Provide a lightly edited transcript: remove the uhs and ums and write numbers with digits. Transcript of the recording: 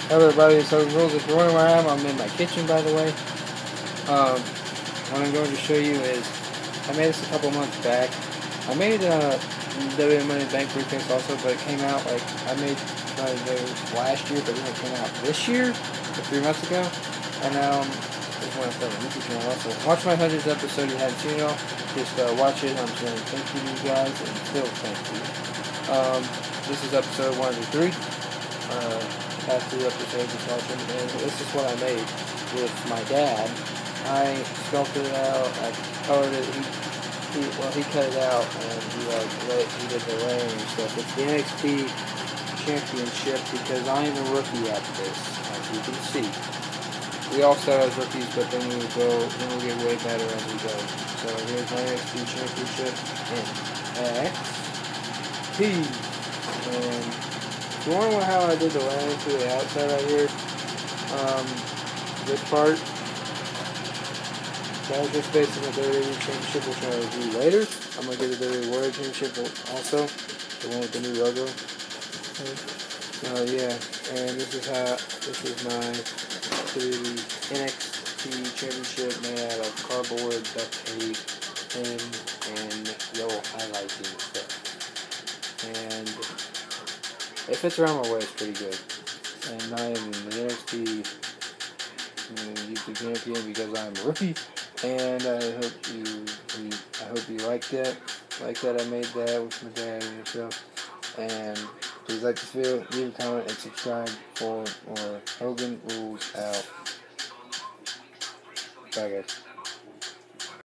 Hello everybody, it's Hogan Rules. If you're wondering where I am, I'm in my kitchen, by the way. What I'm going to show you is, I made this a couple months back. I made WWE Money in the Bank briefcase also, but it came out like, I made those last year, but then it came out this year, or 3 months ago. And this is when I started my YouTube channel also. Watch my 100th episode, you haven't seen it all. Just watch it. I'm saying thank you to you guys, and still thank you. This is episode 1 through 3. Past 2 episodes of watching, and this is what I made with my dad. I sculpted it out, I colored it, he cut it out, and he did the layering and stuff. It's the NXT Championship, because I am a rookie at this, as you can see. We all start as rookies, but then we'll get way better as we go. So here's my NXT Championship in NXT. And if you want to know how I did the layering to the outside right here, this part, that was just based on the WWE Championship, which I'll review later. I'm going to get the WWE World Championship also, the one with the new logo. Yeah, and this is my NXT Championship made out of cardboard, duct tape, and yellow highlighting stuff. And it fits around my waist pretty good. And I am the NXT YouTube champion because I'm a rookie. And I hope you liked it. Like that I made that with my dad and yourself. And please like this video, leave a comment, and subscribe for more Hogan Rules out. Bye guys.